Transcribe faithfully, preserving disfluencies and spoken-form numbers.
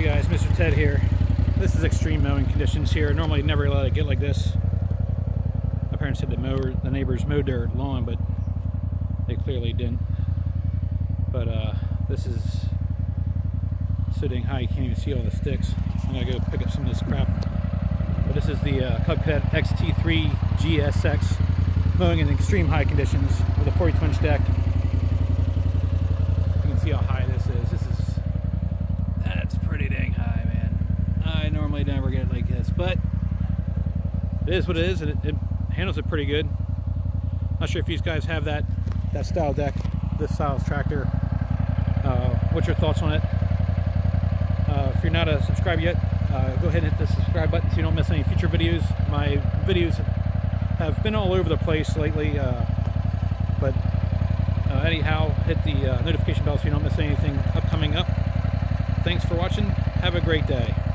guys, Mister Ted here. This is extreme mowing conditions here. Normally never let it get like this. My parents said the mower, the neighbors mowed their lawn, but they clearly didn't. But uh, this is so dang high you can't even see all the sticks. I'm gonna go pick up some of this crap. But this is the uh, Cub Cadet X T three G S X mowing in extreme high conditions with a forty-two inch deck. You can see how high this is. This is that's pretty dang high, man. I normally never get it like this, but it is what it is, and it, it handles it pretty good. Not sure if you guys have that that style deck, this style tractor. Uh, what's your thoughts on it? Uh, if you're not a subscriber yet, uh, go ahead and hit the subscribe button so you don't miss any future videos. My videos have been all over the place lately, uh, but uh, anyhow, hit the uh, notification bell so you don't miss anything upcoming up. Thanks for watching. Have a great day.